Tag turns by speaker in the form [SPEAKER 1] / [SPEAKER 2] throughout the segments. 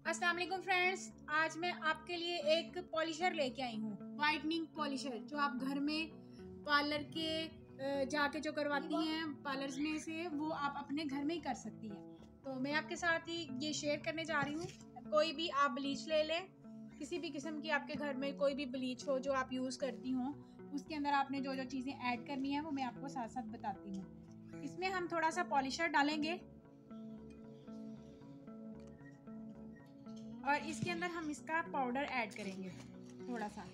[SPEAKER 1] अस्सलाम वालेकुम फ्रेंड्स, आज मैं आपके लिए एक पॉलिशर लेके आई हूँ, वाइटनिंग पॉलिशर, जो आप घर में पार्लर के जाके जो करवाती हैं पार्लर्स में से, वो आप अपने घर में ही कर सकती हैं। तो मैं आपके साथ ही ये शेयर करने जा रही हूँ। कोई भी आप ब्लीच ले लें, किसी भी किस्म की आपके घर में कोई भी ब्लीच हो जो आप यूज़ करती हों, उसके अंदर आपने जो जो चीज़ें ऐड करनी है वो मैं आपको साथ साथ बताती हूँ। इसमें हम थोड़ा सा पॉलिशर डालेंगे और इसके अंदर हम इसका पाउडर ऐड करेंगे थोड़ा सा।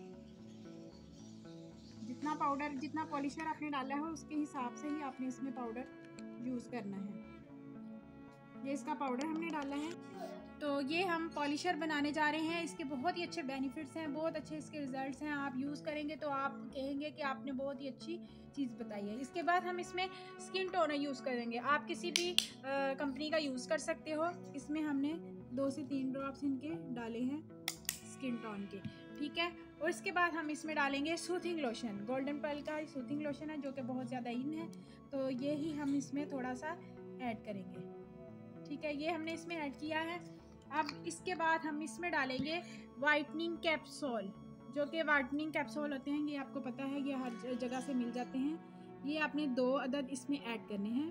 [SPEAKER 1] जितना पॉलिशर आपने डाला है उसके हिसाब से ही आपने इसमें पाउडर यूज़ करना है। ये इसका पाउडर हमने डाला है। तो ये हम पॉलिशर बनाने जा रहे हैं। इसके बहुत ही अच्छे बेनिफिट्स हैं, बहुत अच्छे इसके रिजल्ट्स हैं। आप यूज़ करेंगे तो आप कहेंगे कि आपने बहुत ही अच्छी चीज़ बताई है। इसके बाद हम इसमें स्किन टोनर यूज़ करेंगे। आप किसी भी कंपनी का यूज़ कर सकते हो। इसमें हमने 2 से 3 ड्रॉप्स इनके डाले हैं स्किन टोन के, ठीक है। और इसके बाद हम इसमें डालेंगे सूथिंग लोशन। गोल्डन पर्ल का सूथिंग लोशन है जो कि बहुत ज़्यादा इन है, तो ये ही हम इसमें थोड़ा सा ऐड करेंगे, ठीक है। ये हमने इसमें ऐड किया है। अब इसके बाद हम इसमें डालेंगे वाइटनिंग कैप्सूल, जो कि वाइटनिंग कैप्सूल होते हैं, ये आपको पता है, ये हर जगह से मिल जाते हैं। ये आपने 2 अदद इसमें ऐड करने हैं।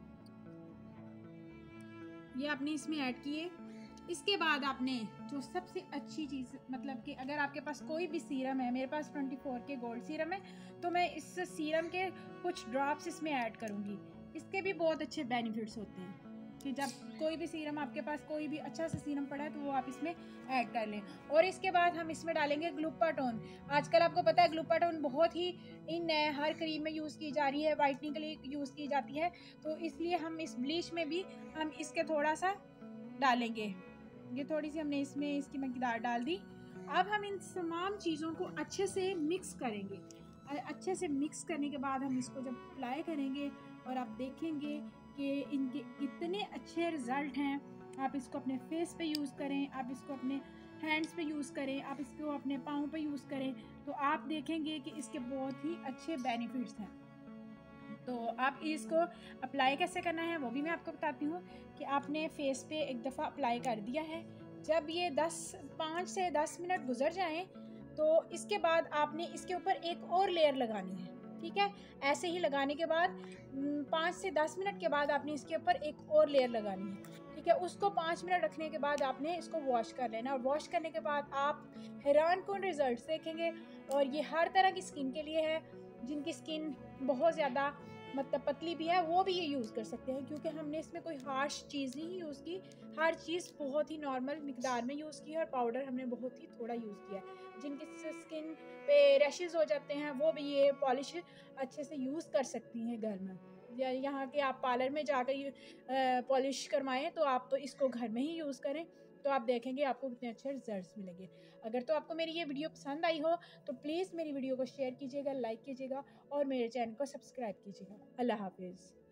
[SPEAKER 1] ये आपने इसमें ऐड किए। इसके बाद आपने जो सबसे अच्छी चीज़, मतलब कि अगर आपके पास कोई भी सीरम है, मेरे पास 24 के गोल्ड सीरम है, तो मैं इस सीरम के कुछ ड्रॉप्स इसमें ऐड करूँगी। इसके भी बहुत अच्छे बेनिफिट्स होते हैं कि जब कोई भी सीरम आपके पास, कोई भी अच्छा सा सीरम पड़ा है, तो वो आप इसमें ऐड कर लें। और इसके बाद हम इसमें डालेंगे ग्लूटाथोन। आजकल आपको पता है ग्लूटाथोन बहुत ही इन है, हर क्रीम में यूज़ की जा रही है, वाइटनिंग के लिए यूज़ की जाती है। तो इसलिए हम इस ब्लीच में भी हम इसके थोड़ा सा डालेंगे। ये थोड़ी सी हमने इसमें इसकी मकदार डाल दी। अब हम इन तमाम चीज़ों को अच्छे से मिक्स करेंगे। अच्छे से मिक्स करने के बाद हम इसको जब अप्लाई करेंगे और आप देखेंगे कि इनके इतने अच्छे रिज़ल्ट हैं। आप इसको अपने फेस पे यूज़ करें, आप इसको अपने हैंड्स पे यूज़ करें, आप इसको अपने पाँव पे यूज़ करें, तो आप देखेंगे कि इसके बहुत ही अच्छे बेनिफिट्स हैं। तो आप इसको अप्लाई कैसे करना है वो भी मैं आपको बताती हूँ कि आपने फेस पे एक दफ़ा अप्लाई कर दिया है। जब ये 5 से 10 मिनट गुजर जाएं, तो इसके बाद आपने इसके ऊपर एक और लेयर लगानी है, ठीक है। ऐसे ही लगाने के बाद 5 से 10 मिनट के बाद आपने इसके ऊपर एक और लेयर लगानी है, ठीक है। उसको 5 मिनट रखने के बाद आपने इसको वॉश कर लेना, और वॉश करने के बाद आप हैरान कुन रिजल्ट्स देखेंगे। और ये हर तरह की स्किन के लिए है। जिनकी स्किन बहुत ज़्यादा मतलब पतली भी है, वो भी ये यूज़ कर सकते हैं, क्योंकि हमने इसमें कोई हार्श चीज़ नहीं यूज़ की। हर चीज़ बहुत ही नॉर्मल मिकदार में यूज़ की है, और पाउडर हमने बहुत ही थोड़ा यूज़ किया है। जिनकी स्किन पे रैशेज़ हो जाते हैं, वो भी ये पॉलिश अच्छे से यूज़ कर सकती हैं घर में। या यहाँ के आप पार्लर में जाकर पॉलिश करवाएं, तो आप तो इसको घर में ही यूज़ करें, तो आप देखेंगे आपको कितने अच्छे रिजल्ट्स मिलेंगे। अगर तो आपको मेरी ये वीडियो पसंद आई हो, तो प्लीज़ मेरी वीडियो को शेयर कीजिएगा, लाइक कीजिएगा और मेरे चैनल को सब्सक्राइब कीजिएगा। अल्लाह हाफिज़।